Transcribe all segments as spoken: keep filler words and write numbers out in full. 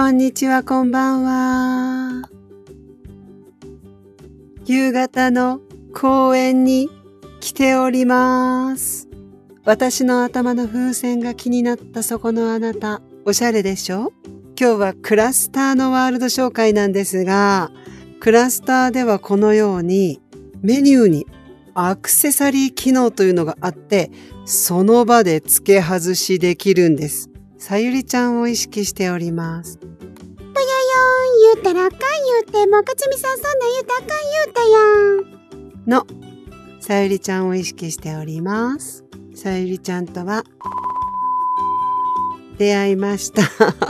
こんにちは、こんばんは。夕方の公園に来ております。私の頭の風船が気になったそこのあなた、おしゃれでしょ？今日はクラスターのワールド紹介なんですが、クラスターではこのようにメニューにアクセサリー機能というのがあって、その場で付け外しできるんです。さゆりちゃんを意識しております。 ぽよよん、言うたらあかん言うて、もうかつみさんそんなん言うたらあかん言うたやん。 の、さゆりちゃんを意識しております。さゆりちゃんとは、出会いました。 ぽよよ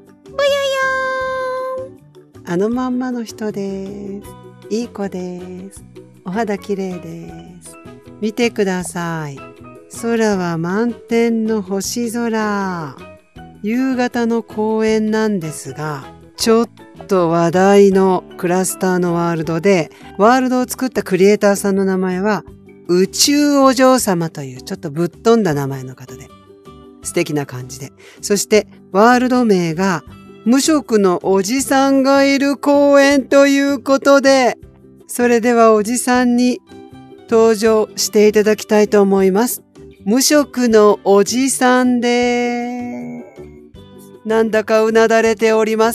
ーん。あのまんまの人です。いい子です。お肌綺麗です。見てください。空は満天の星空。夕方の公園なんですが、ちょっと話題のクラスターのワールドで、ワールドを作ったクリエイターさんの名前は、宇宙お嬢様というちょっとぶっ飛んだ名前の方で、素敵な感じで。そしてワールド名が、無職のおじさんがいる公園ということで、それではおじさんに登場していただきたいと思います。無職のおじさんです。なんだかうなだれております。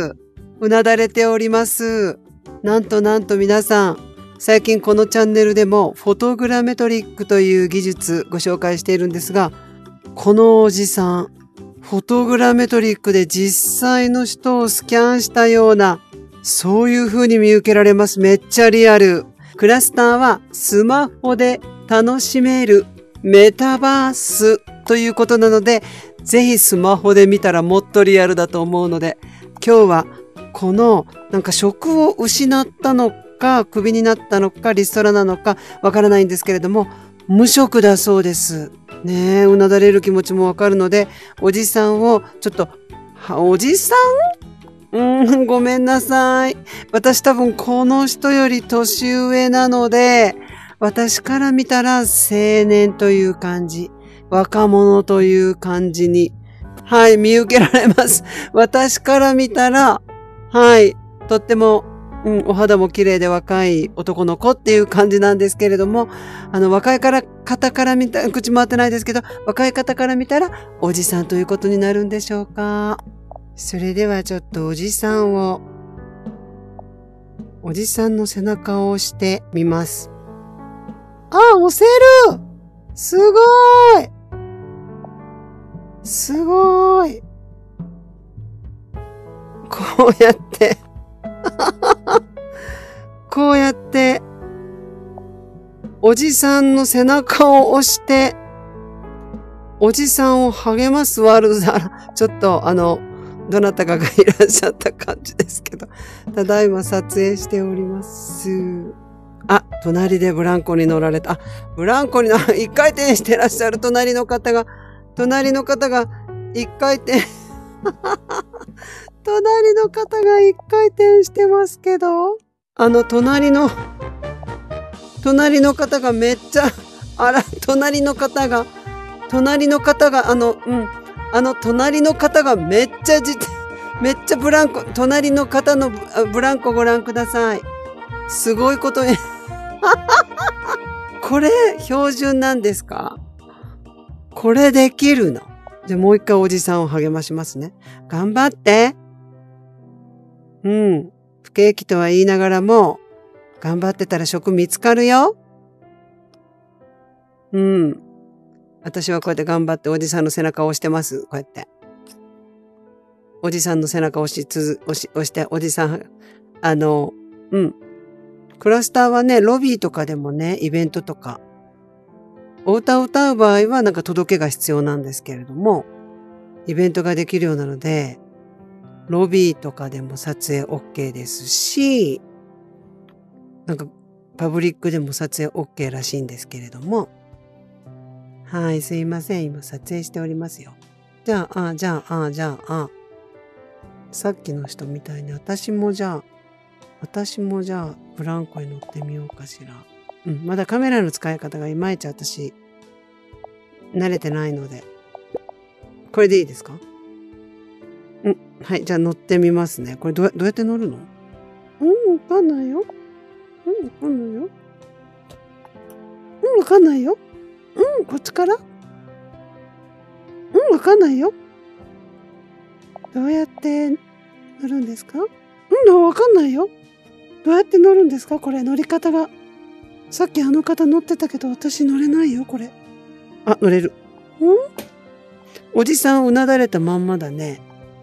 うなだれております。なんとなんと皆さん、最近このチャンネルでもフォトグラメトリックという技術ご紹介しているんですが、このおじさん、フォトグラメトリックで実際の人をスキャンしたような、そういう風に見受けられます。めっちゃリアル。クラスターはスマホで楽しめるメタバースということなので、ぜひスマホで見たらもっとリアルだと思うので、今日はこのなんか職を失ったのか、クビになったのか、リストラなのかわからないんですけれども、無職だそうです。ねえ、うなだれる気持ちもわかるので、おじさんをちょっと、おじさん？うーん、ごめんなさい。私多分この人より年上なので、私から見たら青年という感じ、若者という感じに、はい、見受けられます。私から見たら、はい、とっても、うん、お肌も綺麗で若い男の子っていう感じなんですけれども、あの、若いから、方から見た、口回ってないですけど、若い方から見たら、おじさんということになるんでしょうか。それではちょっとおじさんを、おじさんの背中を押してみます。あ、押せる！すごーい！すごーい！こうやって、こうやって、おじさんの背中を押して、おじさんを励ますワールドだ。ちょっとあの、どなたかがいらっしゃった感じですけど、ただいま撮影しております。あ、隣でブランコに乗られた。あ、ブランコに乗ら、一回転してらっしゃる隣の方が、隣の方が一回転、隣の方が一回転してますけど、あの隣の、隣の方がめっちゃ、あら、隣の方が、隣の方が、あの、うん、あの隣の方がめっちゃじ、めっちゃブランコ、隣の方のブランコご覧ください。すごいことに。これ、標準なんですか？これできるの？じゃあもう一回おじさんを励ましますね。頑張って。うん。不景気とは言いながらも、頑張ってたら職見つかるよ。うん。私はこうやって頑張っておじさんの背中を押してます。こうやって。おじさんの背中を押しつ、押し、押して、おじさん、あの、うん。クラスターはね、ロビーとかでもね、イベントとか、お歌を歌う場合はなんか届けが必要なんですけれども、イベントができるようなので、ロビーとかでも撮影 OK ですし、なんかパブリックでも撮影 OK らしいんですけれども、はい、すいません。今撮影しておりますよ。じゃあ、あ、じゃあ、あ、じゃあ、あ、さっきの人みたいに私もじゃあ、私もじゃあ、ブランコに乗ってみようかしら。うん、まだカメラの使い方がいまいち私、慣れてないので。これでいいですか？ うん。はい。じゃあ乗ってみますね。これどう、どうやって乗るの？うん、わかんないよ。うん、わかんないよ。うん、わかんないよ。うん、こっちから？うん、わかんないよ。どうやって乗るんですか？うん、わかんないよ。どうやって乗るんですか？これ乗り方が。さっきあの方乗ってたけど私乗れないよ、これ。あ、乗れる。ん？おじさんうなだれたまんまだね。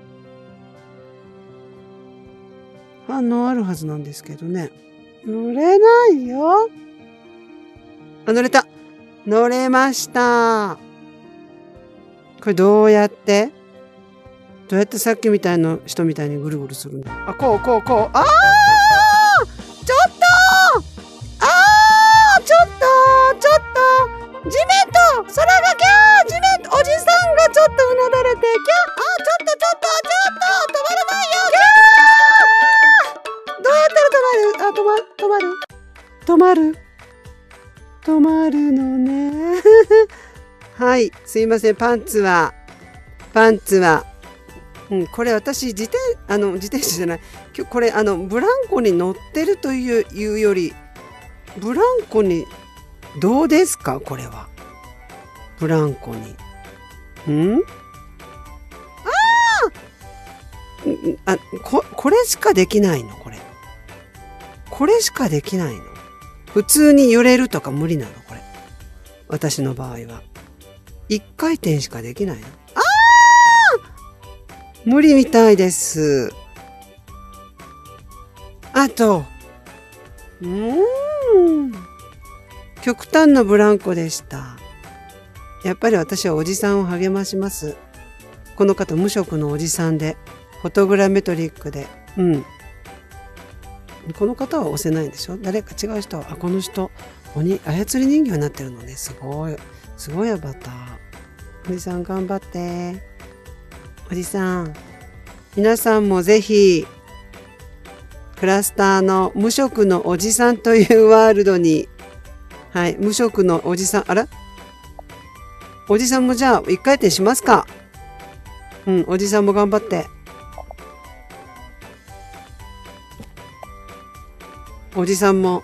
反応あるはずなんですけどね。乗れないよ。あ、乗れた。乗れました。これどうやってどうやってさっきみたいな人みたいにぐるぐるするんだ。あ、こうこうこう。あー！ちょっと！あー！ちょっと！ちょっと！地面と空がキャー！地面とおじさんがちょっとうなだれてキャー！あー！ちょっとちょっとちょっと止まらないよ！キャー！どうやったら止まる？あ、止ま、止まる？止まる？止まるのね。はい、すいません。パンツは、パンツは、うん、これ私自転あの自転車じゃない。今日これあのブランコに乗ってるといういうより、ブランコにどうですかこれは。ブランコに。ん？ああ！あ、ここれしかできないのこれ。これしかできないの。普通に揺れるとか無理なのこれ。私の場合は。一回転しかできないの。ああ！無理みたいです。あと、うーん。極端なブランコでした。やっぱり私はおじさんを励まします。この方無職のおじさんで、フォトグラメトリックで、うん。この方は押せないでしょ？誰か違う人は、あ、この人、鬼、操り人形になってるのね。すごい。すごいアバター。おじさん頑張って。おじさん。皆さんもぜひ、クラスターの無職のおじさんというワールドに、はい、無職のおじさん、あら？おじさんもじゃあ、一回転しますか？うん、おじさんも頑張って。おじさんも。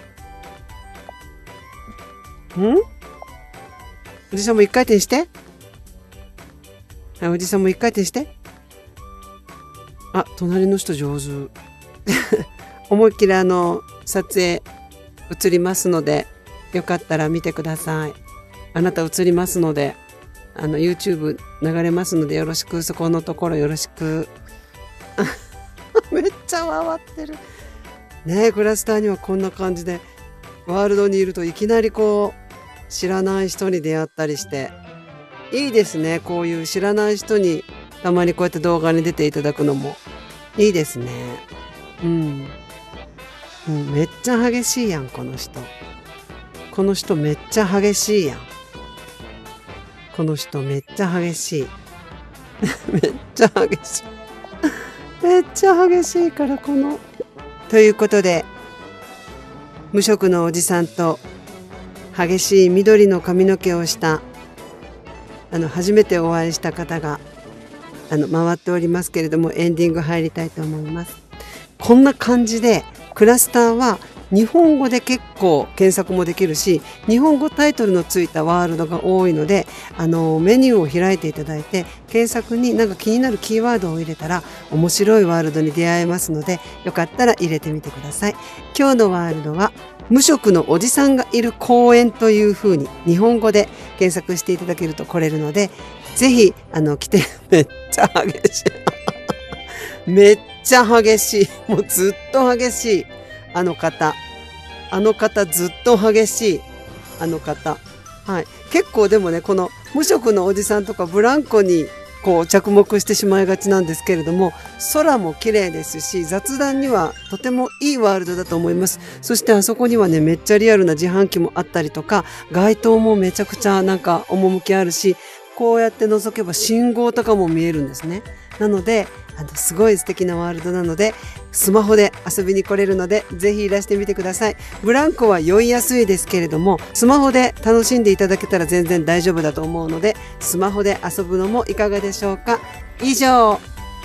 ん？おじさんも一回転して。はい、おじさんも一回転して。あ、隣の人上手。思いっきりあの、撮影映りますので、よかったら見てください。あなた映りますので、あの、YouTube 流れますのでよろしく、そこのところよろしく。めっちゃ回ってる。ねえ、クラスターにはこんな感じで、ワールドにいるといきなりこう、知らない人に出会ったりして、いいですね。こういう知らない人にたまにこうやって動画に出ていただくのもいいですね。うん。うん、めっちゃ激しいやん、この人。この人めっちゃ激しいやん。この人めっちゃ激しい。めっちゃ激しい。めっちゃ激しいからこの。ということで、無職のおじさんと激しい緑の髪の毛をしたあの初めてお会いした方があの回っておりますけれども、エンディング入りたいと思います。こんな感じでクラスターは日本語で結構検索もできるし、日本語タイトルのついたワールドが多いので、あのメニューを開いていただいて検索になんか気になるキーワードを入れたら面白いワールドに出会えますので、よかったら入れてみてください。今日のワールドは無職のおじさんがいる公園というふうに日本語で検索していただけると来れるので、ぜひあの来て。めっちゃ激しいめっちゃ激しい。もうずっと激しい。あの方。あの方ずっと激しい。あの方。はい。結構でもね、この無職のおじさんとかブランコにこう着目してしまいがちなんですけれども、空も綺麗ですし、雑談にはとてもいいワールドだと思います。そしてあそこにはね、めっちゃリアルな自販機もあったりとか、街灯もめちゃくちゃなんか趣あるし、こうやって覗けば信号とかも見えるんですね。なので、あの、すごい素敵なワールドなので、スマホで遊びに来れるので、ぜひいらしてみてください。ブランコは酔いやすいですけれども、スマホで楽しんでいただけたら全然大丈夫だと思うので、スマホで遊ぶのもいかがでしょうか。以上、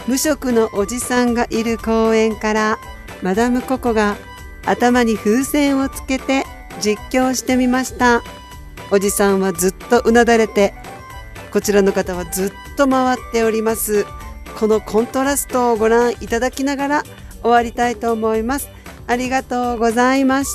無職のおじさんがいる公園からマダムココが頭に風船をつけて実況してみました。おじさんはずっとうなだれて、こちらの方はずっと回っております。このコントラストをご覧いただきながら終わりたいと思います。ありがとうございました。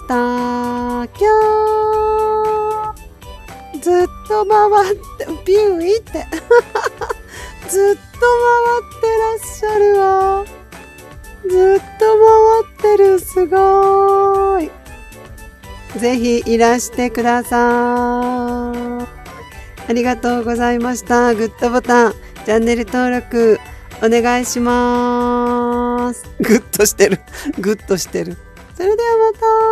きょーずっと回ってピューイってずっと回ってらっしゃるわ。ずっと回ってる。すごーい。ぜひいらしてください。ありがとうございました。グッドボタン、チャンネル登録お願いします。グッとしてる。グッとしてる。それではまた。